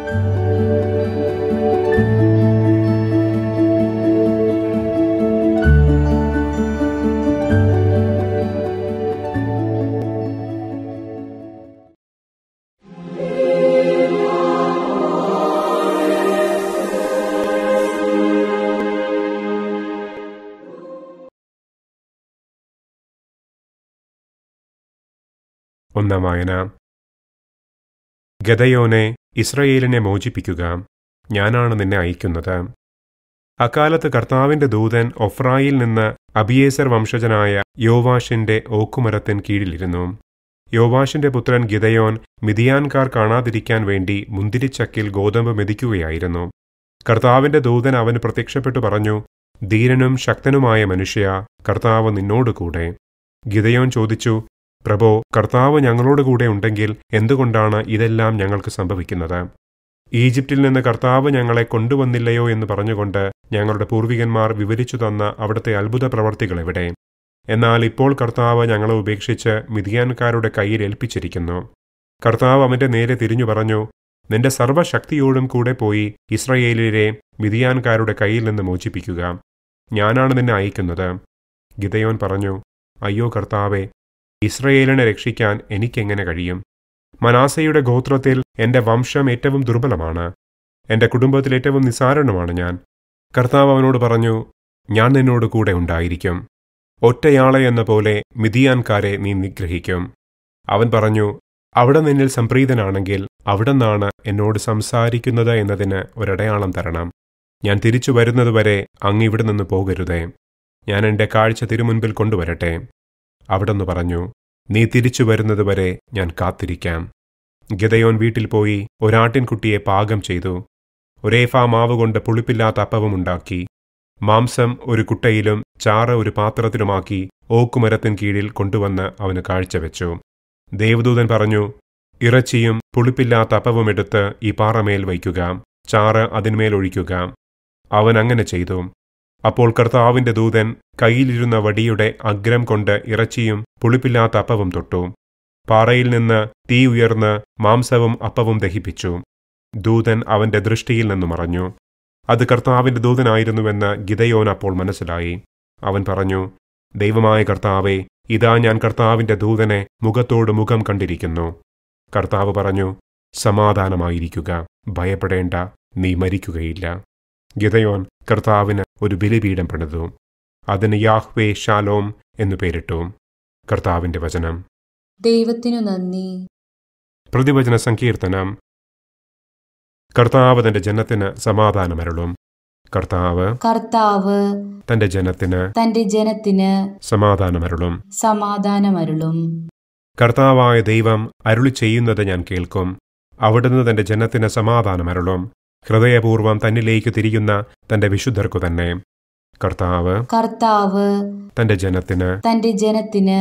ഒന്നാം വായന. ഗദയോനെ, ഇസ്രയേലിനെ മോചിപ്പിക്കുക, ഞാനാണ് നിന്നെ അയക്കുന്നത്. അക്കാലത്ത് കർത്താവിന്റെ ദൂതൻ ഒഫ്രായിൽ നിന്ന് അബിയേസർ വംശജനായ യോവാഷിന്റെ ഓക്കുമരത്തിൻ കീഴിലിരുന്നു. യോവാഷിന്റെ പുത്രൻ ഗിദയോൻ മിദിയാൻകാർ കാണാതിരിക്കാൻ വേണ്ടി മുന്തിരിച്ചക്കിൽ ഗോതമ്പ് മെതിക്കുകയായിരുന്നു. കർത്താവിന്റെ ദൂതൻ അവന് പ്രത്യക്ഷപ്പെട്ടു പറഞ്ഞു, ധീരനും ശക്തനുമായ മനുഷ്യ, കർത്താവ് നിന്നോടുകൂടെ. ഗിദയോൻ ചോദിച്ചു, പ്രഭോ, കർത്താവ് ഞങ്ങളോടുകൂടെ ഉണ്ടെങ്കിൽ എന്തുകൊണ്ടാണ് ഇതെല്ലാം ഞങ്ങൾക്ക് സംഭവിക്കുന്നത്? ഈജിപ്തിൽ നിന്ന് കർത്താവ് ഞങ്ങളെ കൊണ്ടുവന്നില്ലയോ എന്ന് പറഞ്ഞുകൊണ്ട് ഞങ്ങളുടെ പൂർവികന്മാർ വിവരിച്ചു തന്ന അവിടുത്തെ അത്ഭുത പ്രവർത്തികൾ എവിടെ? എന്നാൽ ഇപ്പോൾ കർത്താവ് ഞങ്ങളെ ഉപേക്ഷിച്ച് മിദിയാൻകാരുടെ കയ്യിൽ ഏൽപ്പിച്ചിരിക്കുന്നു. കർത്താവ് അവന്റെ നേരെ തിരിഞ്ഞു പറഞ്ഞു, നിന്റെ സർവ്വശക്തിയോടും കൂടെ പോയി ഇസ്രയേലിലെ മിദിയാൻകാരുടെ കയ്യിൽ നിന്ന് മോചിപ്പിക്കുക, ഞാനാണ് നിന്നെ അയക്കുന്നത്. ഗിദയോൻ പറഞ്ഞു, അയ്യോ കർത്താവേ, ഇസ്രയേലിനെ രക്ഷിക്കാൻ എനിക്കെങ്ങനെ കഴിയും? മനാസയുടെ ഗോത്രത്തിൽ എൻ്റെ വംശം ഏറ്റവും ദുർബലമാണ്, എൻ്റെ കുടുംബത്തിൽ ഏറ്റവും നിസ്സാരണമാണ് ഞാൻ. കർത്താവ് അവനോട് പറഞ്ഞു, ഞാൻ നിന്നോട് കൂടെ ഉണ്ടായിരിക്കും. ഒറ്റയാളെ എന്ന പോലെ മിദിയാൻകാരെ നീ നിഗ്രഹിക്കും. അവൻ പറഞ്ഞു, അവിടെ നിന്നിൽ സംപ്രീതനാണെങ്കിൽ അവിടെ നിന്നാണ് എന്നോട് സംസാരിക്കുന്നത് എന്നതിന് ഒരടയാളം തരണം. ഞാൻ തിരിച്ചു വരുന്നതുവരെ അങ്ങ് ഇവിടെ നിന്ന് പോകരുതേ. ഞാൻ എൻ്റെ കാഴ്ച തിരുമുൻപിൽ കൊണ്ടുവരട്ടെ. അവിടെന്ന് പറഞ്ഞു, നീ തിരിച്ചു വരുന്നതുവരെ ഞാൻ കാത്തിരിക്കാം. ഗിദയോൻ വീട്ടിൽ പോയി ഒരാട്ടിൻകുട്ടിയെ പാകം ചെയ്തു. ഒരേഫാ മാവ് കൊണ്ട് പുളിപ്പില്ലാത്ത അപ്പവും ഉണ്ടാക്കി. മാംസം ഒരു കുട്ടയിലും ചാറ് ഒരു പാത്രത്തിലുമാക്കി ഓക്കുമരത്തിൻ കീഴിൽ കൊണ്ടുവന്ന് അവന് കാഴ്ചവെച്ചു. ദേവദൂതൻ പറഞ്ഞു, ഇറച്ചിയും പുളിപ്പില്ലാത്ത അപ്പവും എടുത്ത് ഈ പാറമേൽ വയ്ക്കുക, ചാറ് അതിന്മേൽ ഒഴിക്കുക. അവൻ അങ്ങനെ ചെയ്തു. അപ്പോൾ കർത്താവിന്റെ ദൂതൻ കയ്യിലിരുന്ന വടിയുടെ അഗ്രം കൊണ്ട് ഇറച്ചിയും പുളിപ്പില്ലാത്ത അപ്പവും തൊട്ടു. പാറയിൽ നിന്ന് തീ ഉയർന്ന് മാംസവും അപ്പവും ദഹിപ്പിച്ചു. ദൂതൻ അവന്റെ ദൃഷ്ടിയിൽ നിന്ന് മറഞ്ഞു. അത് കർത്താവിന്റെ ദൂതനായിരുന്നുവെന്ന് ഗിദയോൻ അപ്പോൾ മനസ്സിലായി. അവൻ പറഞ്ഞു, ദൈവമായ കർത്താവേ, ഇതാ ഞാൻ കർത്താവിന്റെ ദൂതനെ മുഖത്തോട് മുഖം കണ്ടിരിക്കുന്നു. കർത്താവ് പറഞ്ഞു, സമാധാനമായിരിക്കുക, ഭയപ്പെടേണ്ട, നീ മരിക്കുകയില്ല. ഗിദയോൻ കർത്താവിന് ഒരു ബലിപീഠം പണിതു. അതിന് യാഹ്വേ ഷാലോം എന്നു പേരിട്ടു. കർത്താവിന്റെ വചനം. ദൈവത്തിനു നന്ദി. പ്രതിവചന സങ്കീർത്തനം. കർത്താവ് തന്റെ ജനത്തിന് സമാധാനമരുളും. കർത്താവ് തന്റെ ജനത്തിന് സമാധാനമരുളും. കർത്താവായ ദൈവം അരുളി ചെയ്യുന്നത് ഞാൻ കേൾക്കും. അവിടുന്ന് തന്റെ ജനത്തിന് സമാധാനമരുളും. ഹൃദയപൂർവം തന്നിലേക്ക് തിരിയുന്ന തന്റെ വിശുദ്ധർക്കു തന്നെ. കർത്താവ് തന്റെ ജനത്തിന്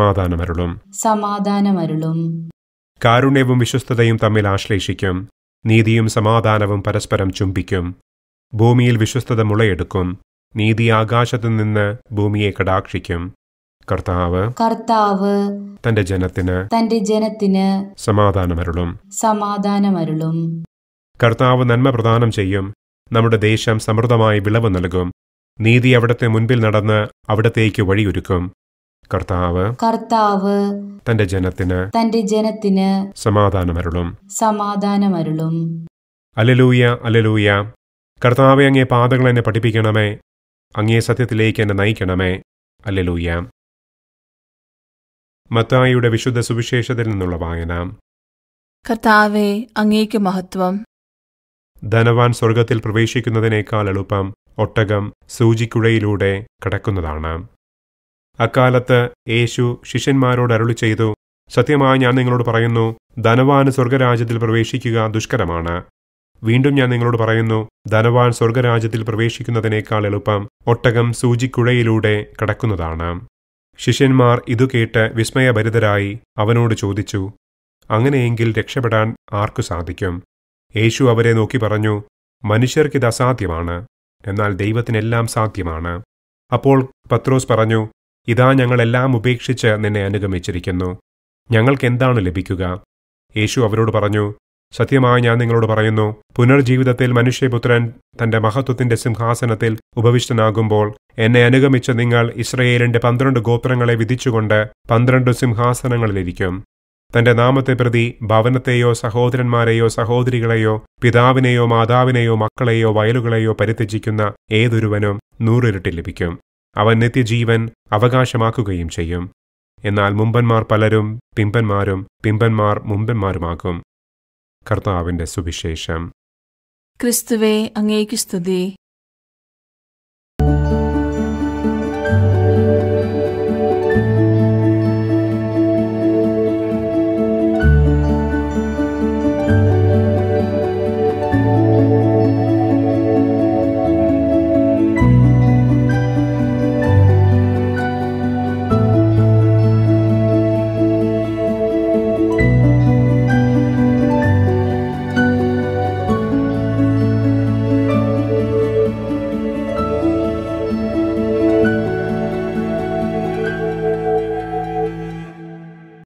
സമാധാനമരുളും. കാരുണ്യവും വിശ്വസ്തതയും തമ്മിൽ ആശ്ലേഷിക്കും. നീതിയും സമാധാനവും പരസ്പരം ചുംബിക്കും. ഭൂമിയിൽ വിശ്വസ്തത മുളയെടുക്കും. നീതി ആകാശത്തു നിന്ന് ഭൂമിയെ കടാക്ഷിക്കും. കർത്താവ് തന്റെ ജനത്തിന് സമാധാനമരുളും. കർത്താവ് നന്മ പ്രദാനം ചെയ്യും. നമ്മുടെ ദേശം സമൃദ്ധമായി വിളവ് നൽകും. നീതി അവിടത്തെ മുൻപിൽ നടന്ന് അവിടത്തേക്ക് വഴിയൊരുക്കും. കർത്താവ് തന്റെ ജനത്തിന് സമാധാനമരുളും. Alleluia, alleluia. കർത്താവെ, അങ്ങേ പാതകൾ എന്നെ പഠിപ്പിക്കണമേ. അങ്ങേ സത്യത്തിലേക്ക് എന്നെ നയിക്കണമേ. അല്ലേലൂയ. മത്തായിയുടെ വിശുദ്ധ സുവിശേഷത്തിൽ നിന്നുള്ള വായന. കർത്താവേ, അങ്ങേക്ക് മഹത്വം. ധനവാൻ സ്വർഗത്തിൽ പ്രവേശിക്കുന്നതിനേക്കാൾ എളുപ്പം ഒട്ടകം സൂചിക്കുഴയിലൂടെ കടക്കുന്നതാണ്. അക്കാലത്ത് യേശു ശിഷ്യന്മാരോട് അരുളി ചെയ്തു, സത്യമായി ഞാൻ നിങ്ങളോട് പറയുന്നു, ധനവാന് സ്വർഗരാജ്യത്തിൽ പ്രവേശിക്കുക ദുഷ്കരമാണ്. വീണ്ടും ഞാൻ നിങ്ങളോട് പറയുന്നു, ധനവാൻ സ്വർഗരാജ്യത്തിൽ പ്രവേശിക്കുന്നതിനേക്കാൾ എളുപ്പം ഒട്ടകം സൂചിക്കുഴയിലൂടെ കടക്കുന്നതാണ്. ശിഷ്യന്മാർ ഇതു കേട്ട് വിസ്മയഭരിതരായി അവനോട് ചോദിച്ചു, അങ്ങനെയെങ്കിൽ രക്ഷപ്പെടാൻ ആർക്കു സാധിക്കും? യേശു അവരെ നോക്കി പറഞ്ഞു, മനുഷ്യർക്കിത് അസാധ്യമാണ്, എന്നാൽ ദൈവത്തിനെല്ലാം സാധ്യമാണ്. അപ്പോൾ പത്രോസ് പറഞ്ഞു, ഇതാ ഞങ്ങളെല്ലാം ഉപേക്ഷിച്ച് നിന്നെ അനുഗമിച്ചിരിക്കുന്നു. ഞങ്ങൾക്കെന്താണ് ലഭിക്കുക? യേശു അവരോട് പറഞ്ഞു, സത്യമായി ഞാൻ നിങ്ങളോട് പറയുന്നു, പുനർജീവിതത്തിൽ മനുഷ്യപുത്രൻ തന്റെ മഹത്വത്തിന്റെ സിംഹാസനത്തിൽ ഉപവിഷ്ടനാകുമ്പോൾ എന്നെ അനുഗമിച്ച നിങ്ങൾ ഇസ്രയേലിന്റെ 12 ഗോത്രങ്ങളെ വിധിച്ചുകൊണ്ട് 12 സിംഹാസനങ്ങളിലിരിക്കും. തന്റെ നാമത്തെ പ്രതി ഭവനത്തെയോ സഹോദരന്മാരെയോ സഹോദരികളെയോ പിതാവിനെയോ മാതാവിനെയോ മക്കളെയോ വയലുകളെയോ പരിത്യജിക്കുന്ന ഏതൊരുവനും 100 ഇരട്ടി ലഭിക്കും. അവൻ നിത്യജീവൻ അവകാശമാക്കുകയും ചെയ്യും. എന്നാൽ മുമ്പന്മാർ പലരും പിമ്പന്മാരും പിമ്പന്മാർ മുമ്പന്മാരുമാകും. കർത്താവിന്റെ സുവിശേഷം. ക്രിസ്തുവേ, അങ്ങേക്ക് സ്തുതി.